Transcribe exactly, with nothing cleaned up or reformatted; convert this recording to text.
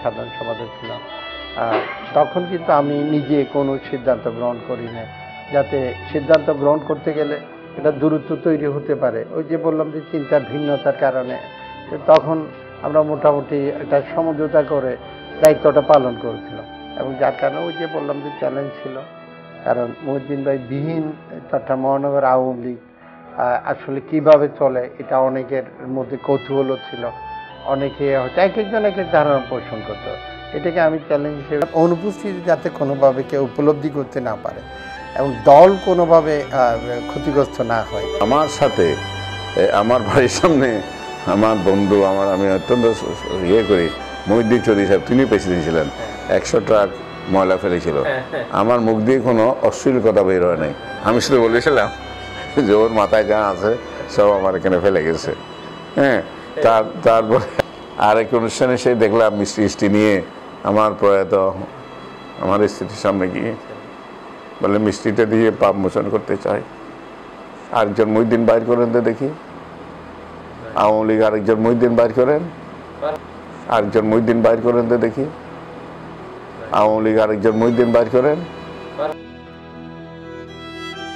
সাধারণ সম্পাদক ছিলাম, তখন কিন্তু আমি নিজে কোনো সিদ্ধান্ত গ্রহণ করি না, যাতে সিদ্ধান্ত গ্রহণ করতে গেলে এটা দূরত্ব তৈরি হতে পারে। ওই যে বললাম যে চিন্তার ভিন্নতার কারণে তখন আমরা মোটামুটি একটা সমঝোতা করে দায়িত্বটা পালন করেছিলাম, এবং যার কারণে ওই যে বললাম যে চ্যালেঞ্জ ছিল। কারণ মহিউদ্দিন ভাই বিহীন চট্টগ্রাম মহানগর আওয়ামী লীগ আসলে কিভাবে চলে এটা অনেকের মধ্যে কৌতূহল ছিল, অনেকে হয়তো এক একজন এক এক ধারণা পোষণ করতো। এটাকে আমি চ্যালেঞ্জ হিসেবে, অনুপস্থিতি যাতে কোনোভাবে কেউ উপলব্ধি করতে না পারে এবং দল কোনোভাবে ক্ষতিগ্রস্ত না হয়। আমার সাথে আমার বাড়ির সামনে আমার বন্ধু, আমার আমি অত্যন্ত ইয়ে করি, মহিউদ্দিন চৌধুরী সাহেব, তিনি প্রেসিডেন্ট ছিলেন, একশো ট্রাক ময়লা ফেলেছিল, আমার মুখ দিয়ে কোনো অশ্লীল কথা বের হয় নাই। আমি শুধু বলেছিলাম যে ওর মাথায় যা আছে সব আমার এখানে ফেলে গেছে। হ্যাঁ, তার তারপরে আরেক অনুষ্ঠানে সে দেখলাম মিষ্টি মিষ্টি নিয়ে আমার প্রয়াত আমার স্ত্রীর সামনে গিয়ে বলে মিষ্টিটা দিয়ে পাপ মোচন করতে চাই। আরেকজন মহিউদ্দিন বাইর করেন তো দেখি, আওয়ামী লীগ আরেকজন মহিউদ্দিন বাইর করেন, আরেকজন মহিউদ্দিন বাইর করেন তো দেখি, আওয়ামী লীগ আরেকজন মহিউদ্দিন বাইর করেন।